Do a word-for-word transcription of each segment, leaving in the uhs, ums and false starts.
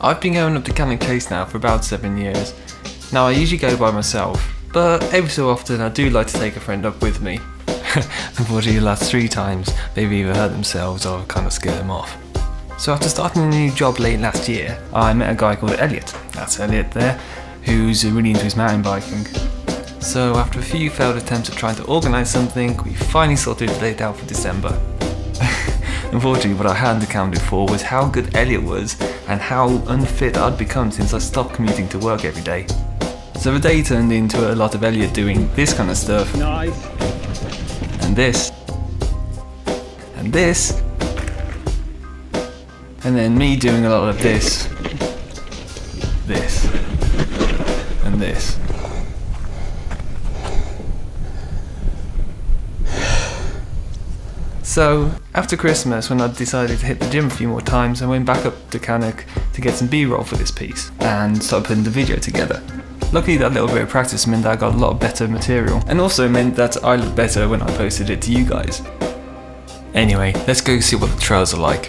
I've been going up to Cannock Chase now for about seven years. Now I usually go by myself, but every so often I do like to take a friend up with me. Unfortunately the last three times they've either hurt themselves or kind of scared them off. So after starting a new job late last year, I met a guy called Elliot, that's Elliot there, who's really into his mountain biking. So after a few failed attempts at trying to organise something, we finally sorted the date out for December. Unfortunately, what I hadn't accounted for was how good Elliot was and how unfit I'd become since I stopped commuting to work every day. So the day turned into a lot of Elliot doing this kind of stuff, Nice. and this, and this, and then me doing a lot of this, this, and this. So, after Christmas, when I decided to hit the gym a few more times, I went back up to Cannock to get some B-roll for this piece, and started putting the video together. Luckily that little bit of practice meant that I got a lot of better material, and also meant that I looked better when I posted it to you guys. Anyway, let's go see what the trails are like.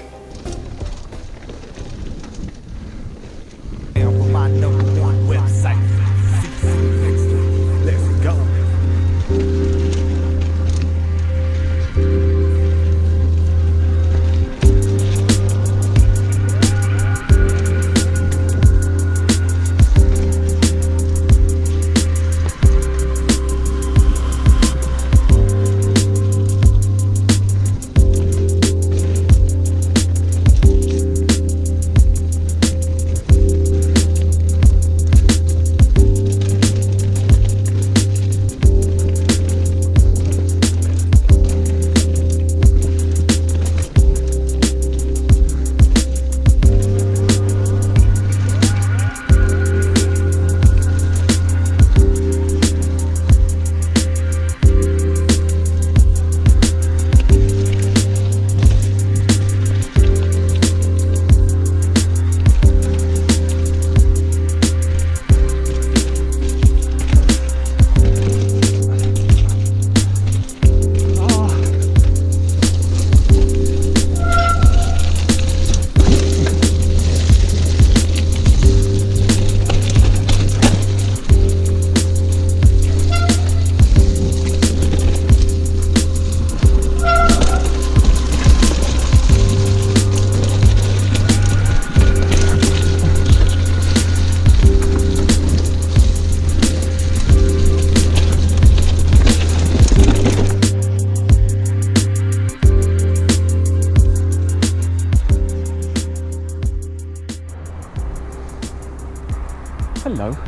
Let's go. Hello.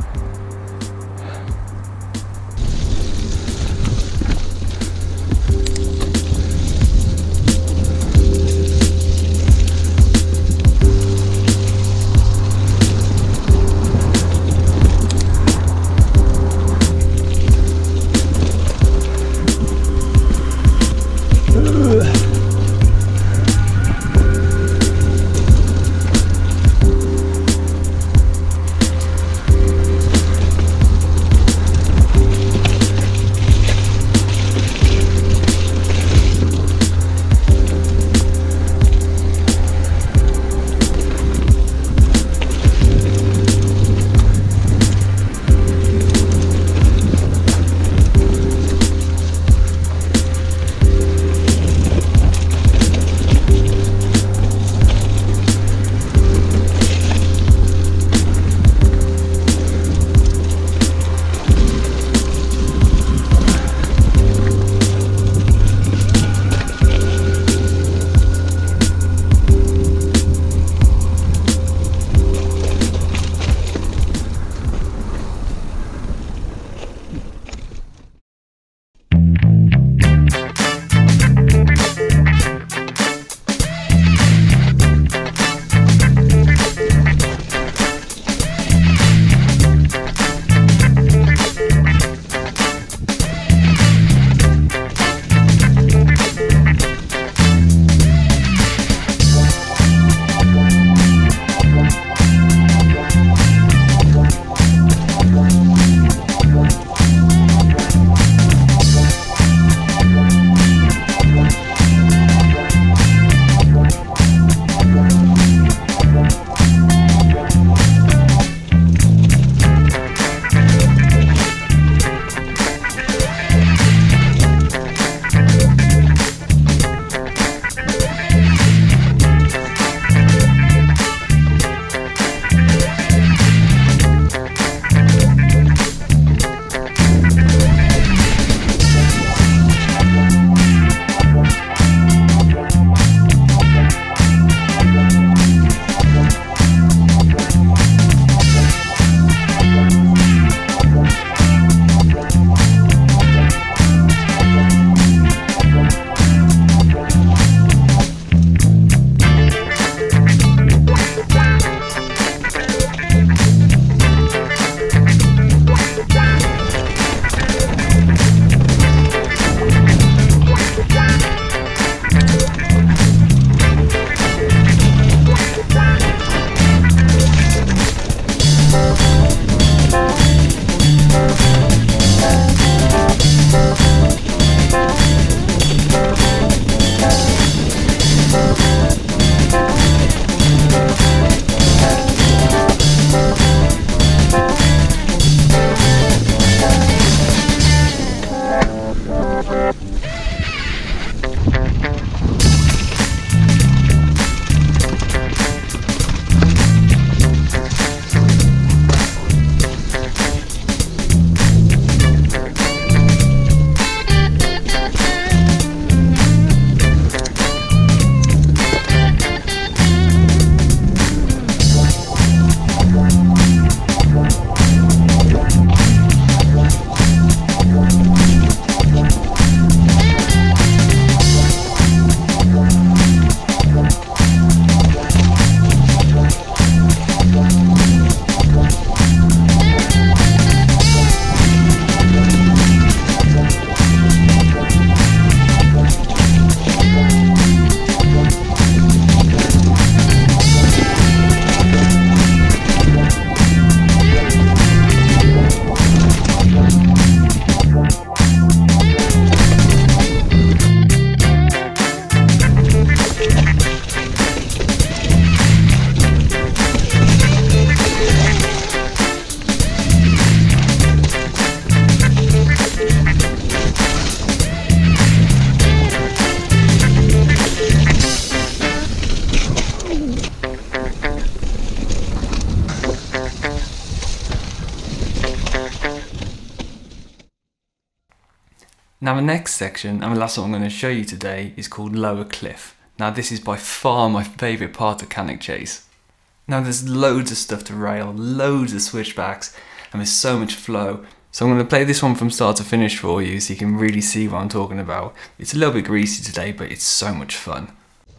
Now the next section, and the last one I'm going to show you today, is called Lower Cliff. Now this is by far my favourite part of Cannock Chase. Now there's loads of stuff to rail, loads of switchbacks, and there's so much flow. So I'm going to play this one from start to finish for you so you can really see what I'm talking about. It's a little bit greasy today, but it's so much fun.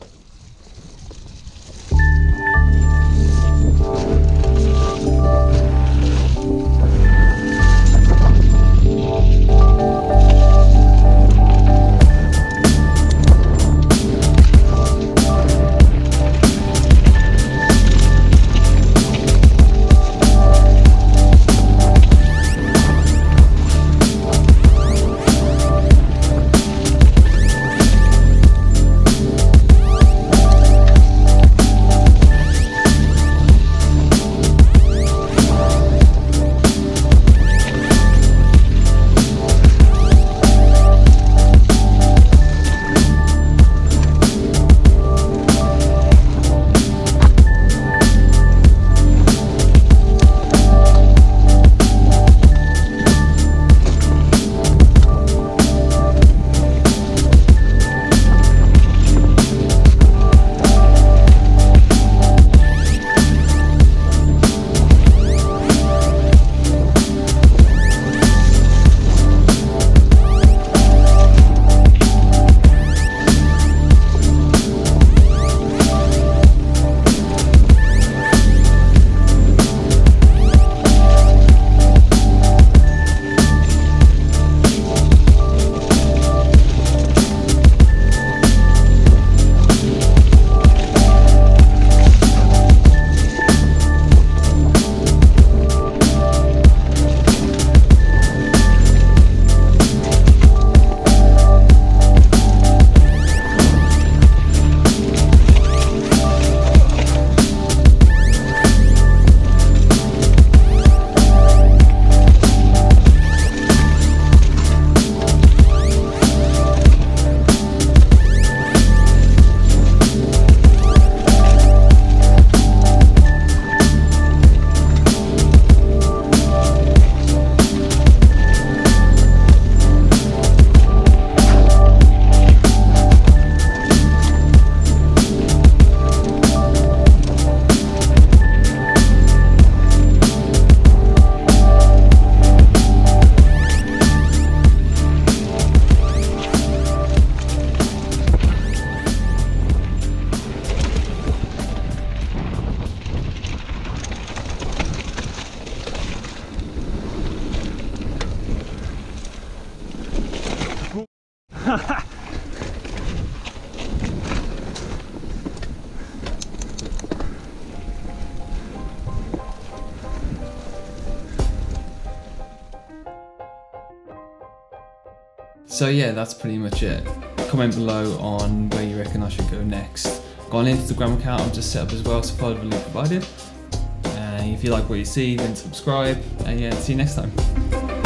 So yeah, that's pretty much it. Comment below on where you reckon I should go next. Got an Instagram account I've just set up as well, so follow the link provided. And if you like what you see, then subscribe, and yeah, see you next time.